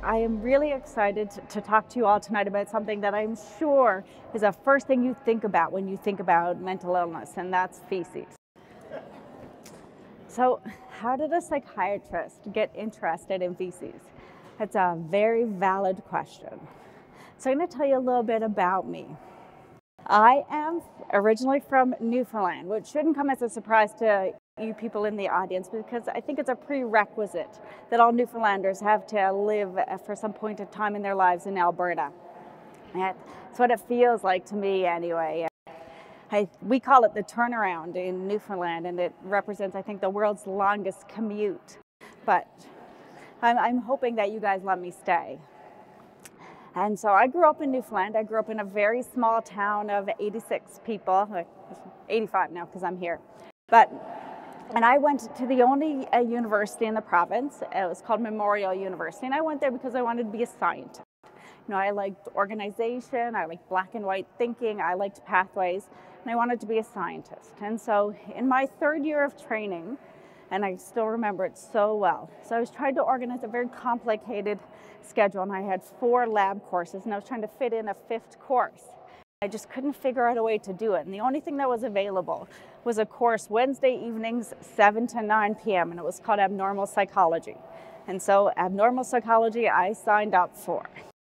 I am really excited to talk to you all tonight about something that I'm sure is the first thing you think about when you think about mental illness, and that's feces. So, how did a psychiatrist get interested in feces? That's a very valid question. So, I'm going to tell you a little bit about me. I am originally from Newfoundland, which shouldn't come as a surprise to you people in the audience, because I think it's a prerequisite that all Newfoundlanders have to live for some point of time in their lives in Alberta. That's what it feels like to me anyway. We call it the turnaround in Newfoundland, and it represents, I think, the world's longest commute. But I'm hoping that you guys let me stay. And so I grew up in Newfoundland. I grew up in a very small town of 86 people, 85 now because I'm here. And I went to the only university in the province. It was called Memorial University, and I went there because I wanted to be a scientist. You know, I liked organization, I liked black and white thinking, I liked pathways, and I wanted to be a scientist. And so in my third year of training, and I still remember it so well, so I was trying to organize a very complicated schedule, and I had 4 lab courses, and I was trying to fit in a 5th course. I just couldn't figure out a way to do it. And the only thing that was available was a course Wednesday evenings, 7 to 9 p.m., and it was called Abnormal Psychology. And so Abnormal Psychology I signed up for.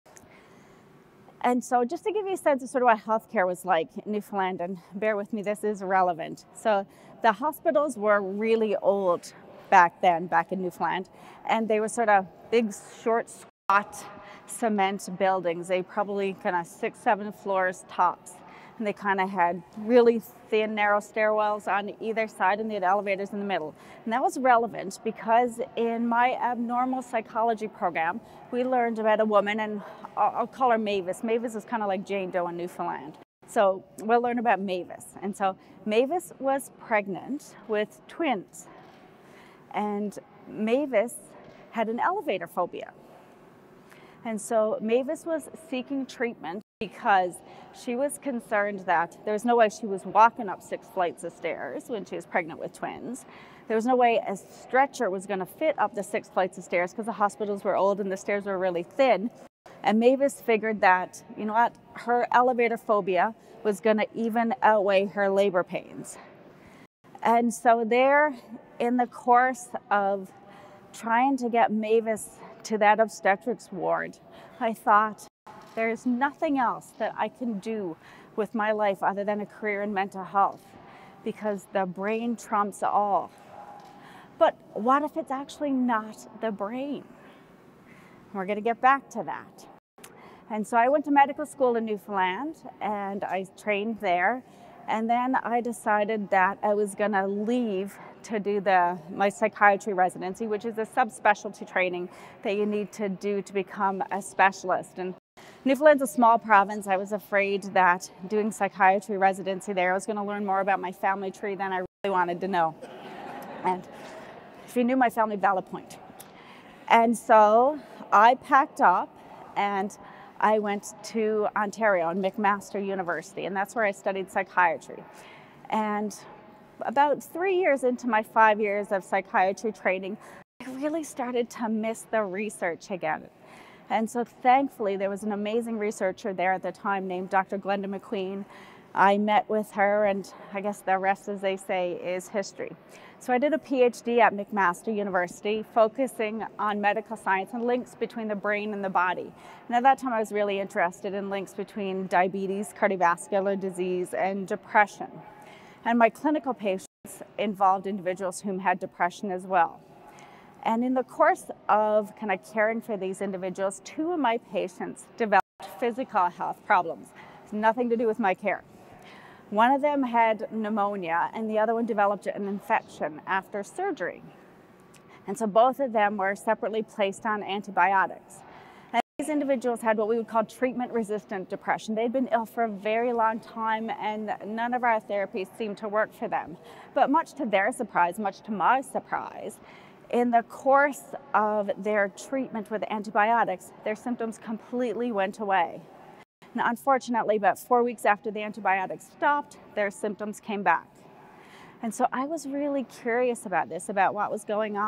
And so just to give you a sense of sort of what healthcare was like in Newfoundland, and bear with me, this is relevant. So the hospitals were really old back then, back in Newfoundland, and they were sort of big, short, squat cement buildings. They probably kind of 6-7 floors tops, and they kind of had really thin, narrow stairwells on either side, and they had elevators in the middle. And that was relevant because in my abnormal psychology program, we learned about a woman, and I'll call her Mavis. Mavis is kind of like Jane Doe in Newfoundland. So we'll learn about Mavis. And so Mavis was pregnant with twins, and Mavis had an elevator phobia. And so Mavis was seeking treatment because she was concerned that there was no way she was walking up 6 flights of stairs when she was pregnant with twins. There was no way a stretcher was going to fit up the 6 flights of stairs because the hospitals were old and the stairs were really thin. And Mavis figured that, you know what, her elevator phobia was going to even outweigh her labor pains. And so there, in the course of trying to get Mavis to that obstetrics ward, I thought, there's nothing else that I can do with my life other than a career in mental health, because the brain trumps all. But what if it's actually not the brain? We're going to get back to that. And so I went to medical school in Newfoundland, and I trained there. And then I decided that I was going to leave to do my psychiatry residency, which is a subspecialty training that you need to do to become a specialist. And Newfoundland's a small province. I was afraid that doing psychiatry residency there, I was going to learn more about my family tree than I really wanted to know. And if you knew my family, valid point. And so I packed up and I went to Ontario and McMaster University, and that's where I studied psychiatry. And about 3 years into my 5 years of psychiatry training, I really started to miss the research again. And so thankfully, there was an amazing researcher there at the time named Dr. Glenda McQueen. I met with her, and I guess the rest, as they say, is history. So I did a PhD at McMaster University, focusing on medical science and links between the brain and the body. And at that time, I was really interested in links between diabetes, cardiovascular disease, and depression. And my clinical patients involved individuals whom had depression as well. And in the course of kind of caring for these individuals, 2 of my patients developed physical health problems. It's nothing to do with my care. One of them had pneumonia, and the other one developed an infection after surgery. And so both of them were separately placed on antibiotics. And these individuals had what we would call treatment-resistant depression. They'd been ill for a very long time, and none of our therapies seemed to work for them. But much to their surprise, much to my surprise, in the course of their treatment with antibiotics, their symptoms completely went away. And unfortunately, about 4 weeks after the antibiotics stopped, their symptoms came back. And so I was really curious about this, about what was going on.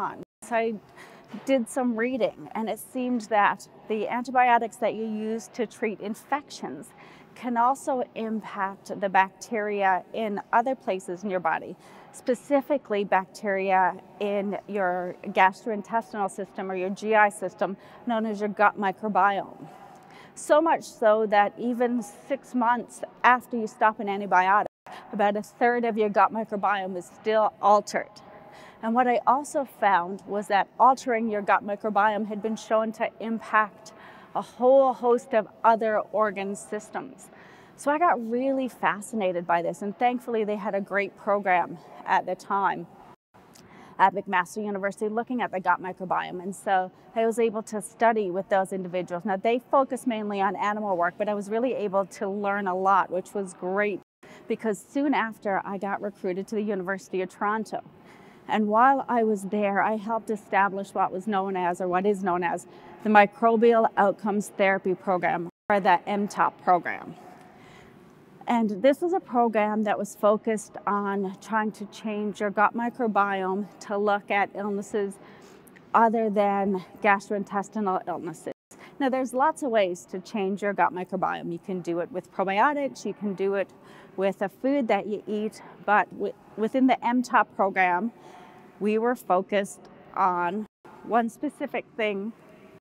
So I did some reading, and it seemed that the antibiotics that you use to treat infections can also impact the bacteria in other places in your body, specifically bacteria in your gastrointestinal system or your GI system, known as your gut microbiome. So much so that even 6 months after you stop an antibiotic, about a third of your gut microbiome is still altered. And what I also found was that altering your gut microbiome had been shown to impact a whole host of other organ systems. So I got really fascinated by this, and thankfully they had a great program at the time at McMaster University looking at the gut microbiome. And so I was able to study with those individuals. Now they focus mainly on animal work, but I was really able to learn a lot, which was great, because soon after I got recruited to the University of Toronto. And while I was there, I helped establish what is known as the Microbial Outcomes Therapy Program, or the MTOP program. And this is a program that was focused on trying to change your gut microbiome to look at illnesses other than gastrointestinal illnesses. Now, there's lots of ways to change your gut microbiome. You can do it with probiotics, you can do it with a food that you eat, but within the MTOP program, we were focused on one specific thing: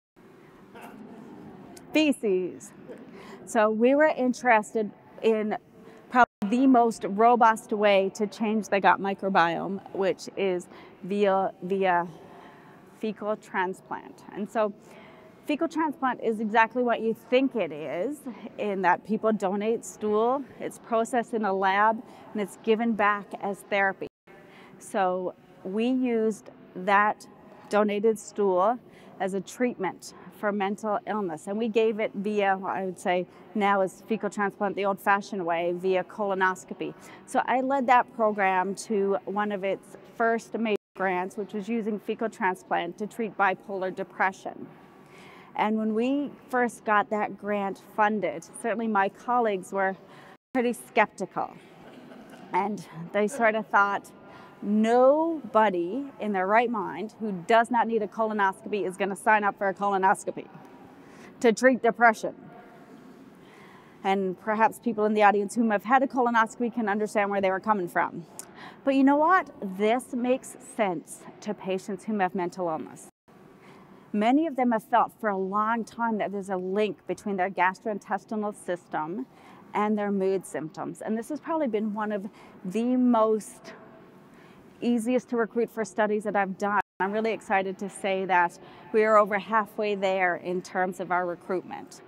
feces. So we were interested in probably the most robust way to change the gut microbiome, which is via fecal transplant. And so fecal transplant is exactly what you think it is, in that people donate stool, it's processed in a lab, and it's given back as therapy. So we used that donated stool as a treatment for mental illness, and we gave it via, I would say now is fecal transplant the old-fashioned way, via colonoscopy. So I led that program to one of its first major grants, which was using fecal transplant to treat bipolar depression. And when we first got that grant funded, certainly my colleagues were pretty skeptical, and they sort of thought, nobody in their right mind who does not need a colonoscopy is going to sign up for a colonoscopy to treat depression. And perhaps people in the audience who have had a colonoscopy can understand where they were coming from. But you know what? This makes sense to patients who have mental illness. Many of them have felt for a long time that there's a link between their gastrointestinal system and their mood symptoms. And this has probably been one of the most easiest to recruit for studies that I've done. I'm really excited to say that we are over halfway there in terms of our recruitment.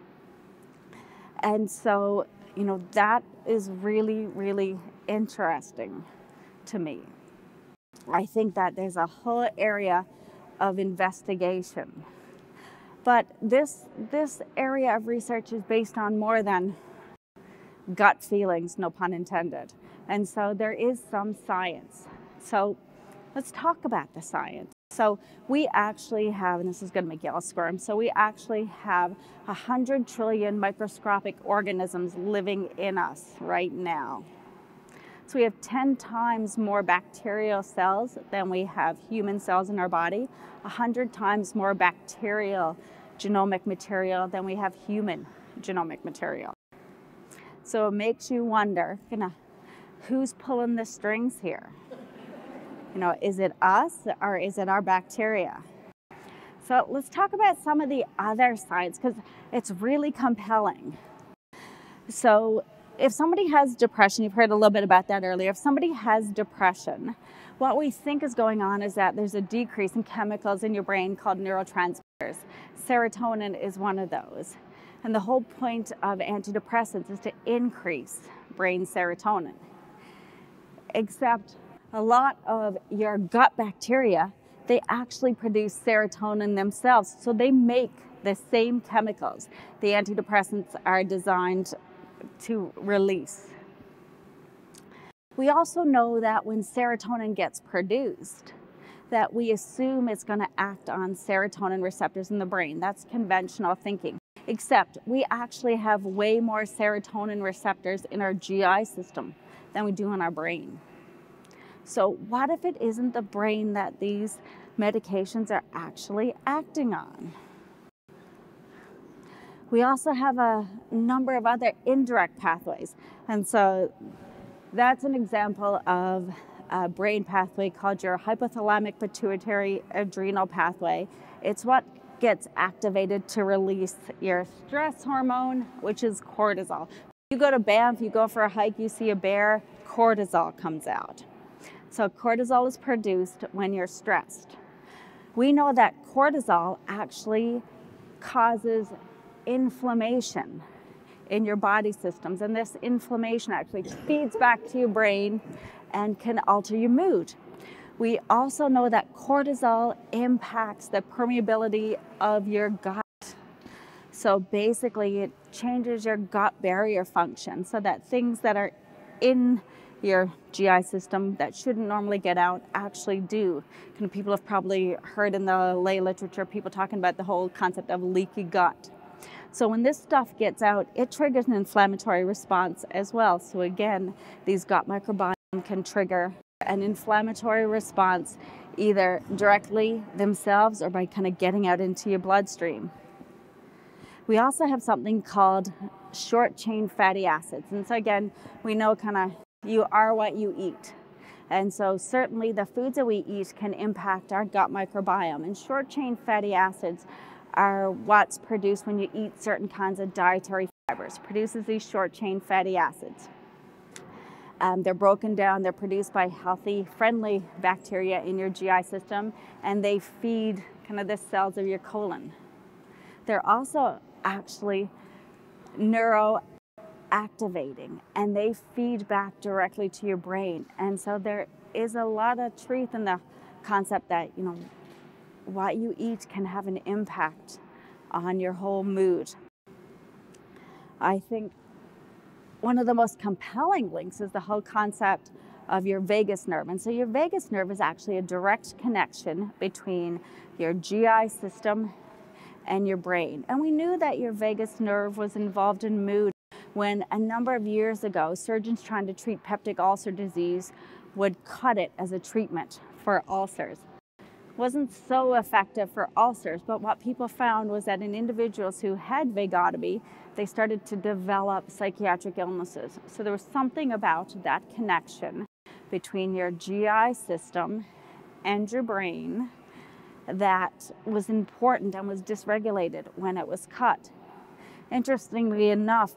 And so, that is really, really interesting to me. I think that there's a whole area of investigation. But this area of research is based on more than gut feelings, no pun intended. And so there is some science. So let's talk about the science. So we actually have, and this is going to make you all squirm, so we actually have 100 trillion microscopic organisms living in us right now. So we have 10 times more bacterial cells than we have human cells in our body, 100 times more bacterial genomic material than we have human genomic material. So it makes you wonder, who's pulling the strings here? Is it us or is it our bacteria? So let's talk about some of the other science, because it's really compelling. So if somebody has depression, you've heard a little bit about that earlier. If somebody has depression, what we think is going on is that there's a decrease in chemicals in your brain called neurotransmitters. Serotonin is one of those. And the whole point of antidepressants is to increase brain serotonin. Except a lot of your gut bacteria, they actually produce serotonin themselves. So they make the same chemicals the antidepressants are designed to release. We also know that when serotonin gets produced, that we assume it's going to act on serotonin receptors in the brain. That's conventional thinking. Except we actually have way more serotonin receptors in our GI system than we do in our brain. So what if it isn't the brain that these medications are actually acting on? We also have a number of other indirect pathways. And so that's an example of a brain pathway called your hypothalamic pituitary adrenal pathway. It's what gets activated to release your stress hormone, which is cortisol. You go to Banff, you go for a hike, you see a bear, cortisol comes out. So cortisol is produced when you're stressed. We know that cortisol actually causes inflammation in your body systems, and this inflammation actually feeds back to your brain and can alter your mood. We also know that cortisol impacts the permeability of your gut. So basically it changes your gut barrier function so that things that are in your GI system that shouldn't normally get out actually do. People have probably heard in the lay literature people talking about the whole concept of leaky gut. So when this stuff gets out, it triggers an inflammatory response as well. So again, these gut microbiome can trigger an inflammatory response either directly themselves or by kind of getting out into your bloodstream. We also have something called short chain fatty acids. And so again, we know kind of you are what you eat. And so certainly the foods that we eat can impact our gut microbiome. And short chain fatty acids are what's produced when you eat certain kinds of dietary fibers. It produces these short chain fatty acids. They're broken down, they're produced by healthy, friendly bacteria in your GI system, and they feed kind of the cells of your colon. They're also actually neuroactivating, and they feed back directly to your brain. And so there is a lot of truth in the concept that, what you eat can have an impact on your whole mood. I think one of the most compelling links is the whole concept of your vagus nerve. And so your vagus nerve is actually a direct connection between your GI system and your brain. And we knew that your vagus nerve was involved in mood when a number of years ago, surgeons trying to treat peptic ulcer disease would cut it as a treatment for ulcers. Wasn't so effective for ulcers, but what people found was that in individuals who had vagotomy, they started to develop psychiatric illnesses. So there was something about that connection between your GI system and your brain that was important and was dysregulated when it was cut. Interestingly enough,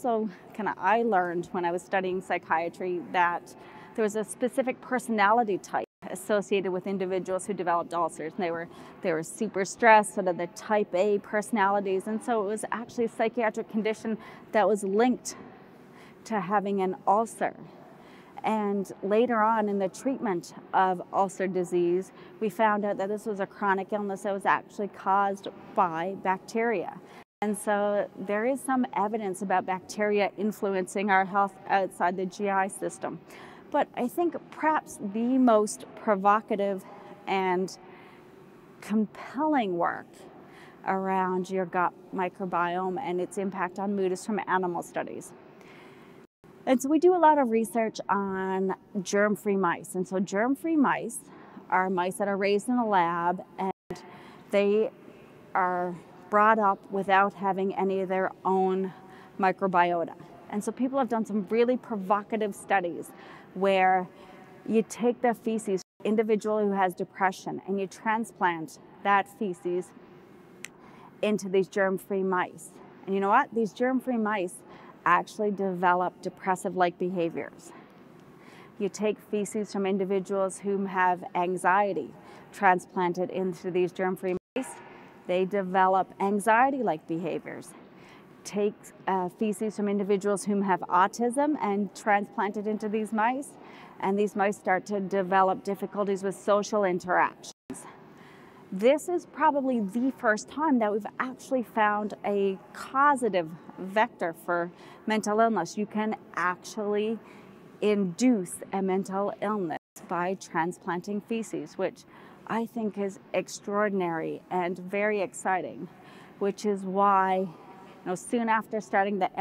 I learned when I was studying psychiatry that there was a specific personality type associated with individuals who developed ulcers. And they were super stressed, sort of the type A personalities. And so it was actually a psychiatric condition that was linked to having an ulcer. And later on in the treatment of ulcer disease, we found out that this was a chronic illness that was actually caused by bacteria. And so there is some evidence about bacteria influencing our health outside the GI system. But I think perhaps the most provocative and compelling work around your gut microbiome and its impact on mood is from animal studies. And so we do a lot of research on germ-free mice. And so germ-free mice are mice that are raised in a lab, and they are brought up without having any of their own microbiota. And so people have done some really provocative studies where you take the feces of an individual who has depression and you transplant that feces into these germ-free mice. And you know what? These germ-free mice actually develop depressive-like behaviors. You take feces from individuals who have anxiety, transplanted into these germ-free mice, they develop anxiety-like behaviors. Take feces from individuals who have autism and transplant it into these mice, and these mice start to develop difficulties with social interactions. This is probably the first time that we've actually found a causative vector for mental illness. You can actually induce a mental illness by transplanting feces, which I think is extraordinary and very exciting, which is why soon after starting the MTOP program in Toronto, I literally packed up my family, and we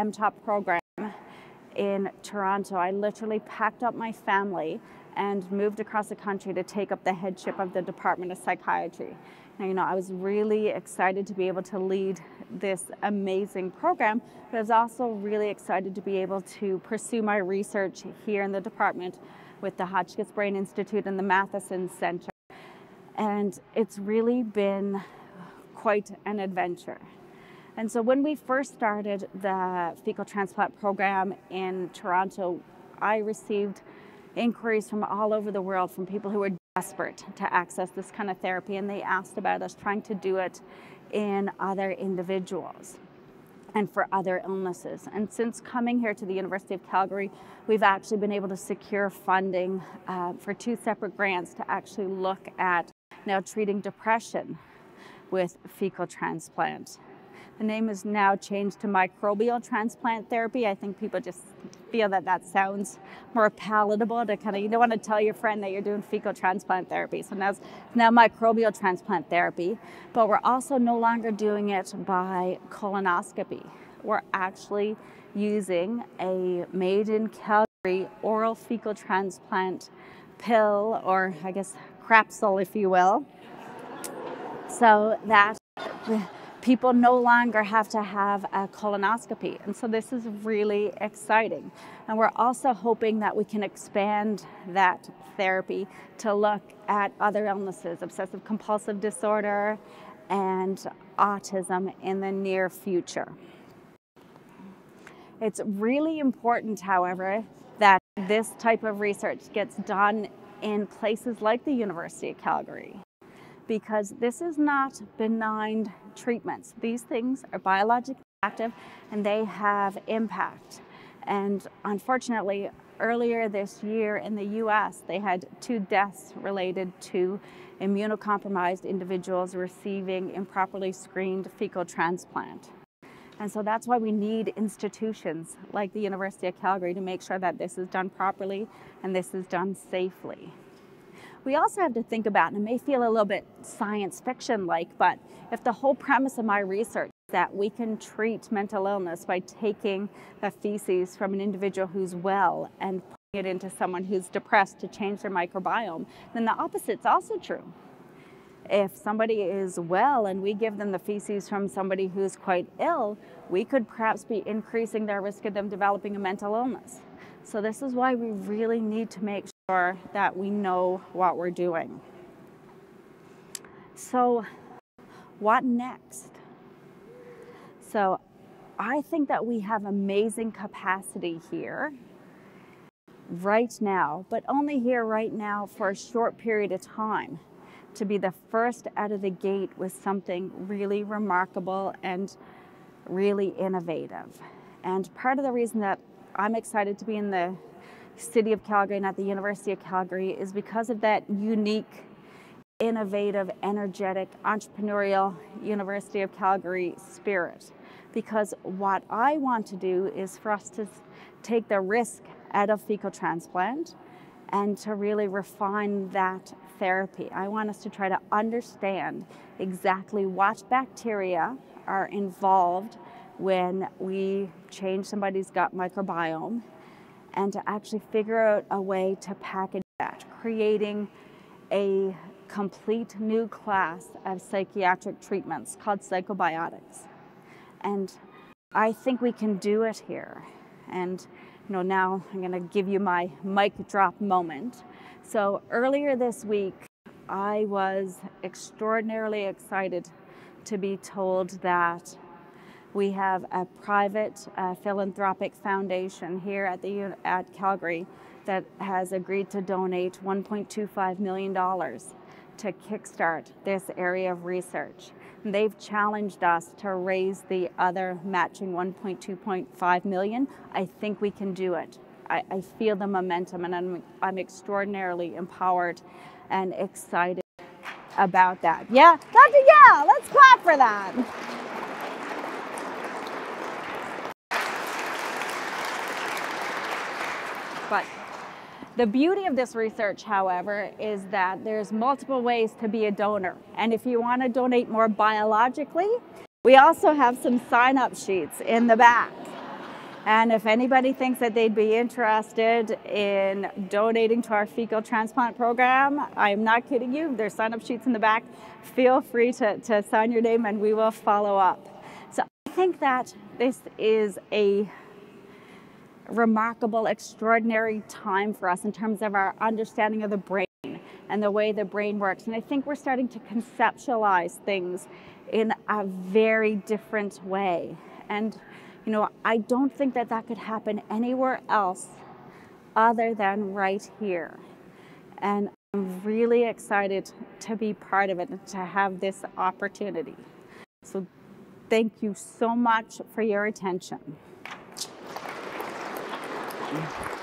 and moved across the country to take up the headship of the Department of Psychiatry. Now, I was really excited to be able to lead this amazing program, but I was also really excited to be able to pursue my research here in the department with the Hotchkiss Brain Institute and the Matheson Center. And it's really been quite an adventure. And so when we first started the fecal transplant program in Toronto, I received inquiries from all over the world from people who were desperate to access this kind of therapy, and they asked about us trying to do it in other individuals and for other illnesses. And since coming here to the University of Calgary, we've actually been able to secure funding for 2 separate grants to actually look at now treating depression with fecal transplant. The name is now changed to microbial transplant therapy. I think people just feel that that sounds more palatable to kind of, you don't want to tell your friend that you're doing fecal transplant therapy. So now it's microbial transplant therapy, but we're also no longer doing it by colonoscopy. We're actually using a made in Calgary oral fecal transplant pill, or I guess capsule, if you will, so that people no longer have to have a colonoscopy. And so this is really exciting. And we're also hoping that we can expand that therapy to look at other illnesses, obsessive compulsive disorder and autism in the near future. It's really important, however, that this type of research gets done in places like the University of Calgary, because this is not benign treatments. These things are biologically active and they have impact. And unfortunately, earlier this year in the US, they had 2 deaths related to immunocompromised individuals receiving improperly screened fecal transplant. And so that's why we need institutions like the University of Calgary to make sure that this is done properly and this is done safely. We also have to think about, and it may feel a little bit science fiction-like, but if the whole premise of my research is that we can treat mental illness by taking the feces from an individual who's well and putting it into someone who's depressed to change their microbiome, then the opposite's also true. If somebody is well and we give them the feces from somebody who's quite ill, we could perhaps be increasing their risk of them developing a mental illness. So this is why we really need to make sure that we know what we're doing. So what next? So I think that we have amazing capacity here right now, but only here right now for a short period of time, to be the first out of the gate with something really remarkable and really innovative. And part of the reason that I'm excited to be in the city of Calgary and at the University of Calgary is because of that unique, innovative, energetic, entrepreneurial University of Calgary spirit. Because what I want to do is for us to take the risk out of fecal transplant and to really refine that therapy. I want us to try to understand exactly what bacteria are involved when we change somebody's gut microbiome, and to actually figure out a way to package that, creating a complete new class of psychiatric treatments called psychobiotics. And I think we can do it here. And now I'm going to give you my mic drop moment. So earlier this week, I was extraordinarily excited to be told that we have a private philanthropic foundation here at Calgary that has agreed to donate $1.25 million to kickstart this area of research. And they've challenged us to raise the other matching $1.25 million. I think we can do it. I feel the momentum, and I'm extraordinarily empowered and excited about that. Yeah, let's clap for that. But the beauty of this research, however, is that there's multiple ways to be a donor. And if you want to donate more biologically, we also have some sign-up sheets in the back. And if anybody thinks that they'd be interested in donating to our fecal transplant program, I'm not kidding you. There's sign-up sheets in the back. Feel free to sign your name and we will follow up. So I think that this is a remarkable, extraordinary time for us in terms of our understanding of the brain and the way the brain works. And I think we're starting to conceptualize things in a very different way. And you know, I don't think that that could happen anywhere else other than right here. And I'm really excited to be part of it and to have this opportunity. So thank you so much for your attention.